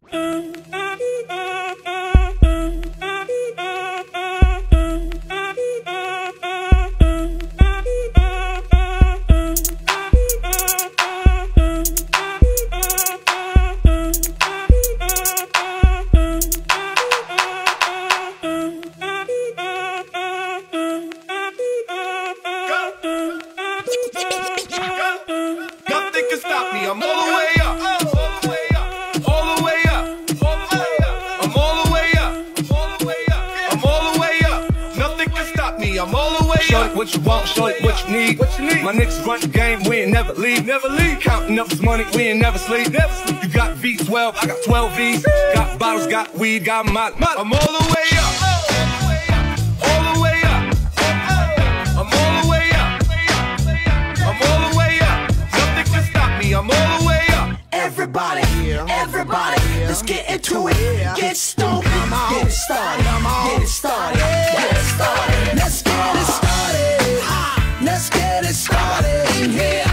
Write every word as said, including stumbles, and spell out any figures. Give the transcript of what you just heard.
I'm all the way up, all the way up, all the way up, all the way up. I'm all the way up, all the way up. I'm all the way up. Nothing can stop me. I'm all the way up. Shorty, what you want? Shorty, what you need? What you need? My niggas run the game. We ain't never leave, Never leave. counting up this money. We ain't never sleep, Never sleep. You got V twelve, I got twelve V's. Got bottles, got weed, got my. I'm all the way up, all the way up. I'm all the way up. I'm all the way up. Nothing can stop me. I'm all the way up. Everybody, everybody, let's get into it. Get stoked, get it started, get it started, get it started. Let's get it started. Let's get it started in here.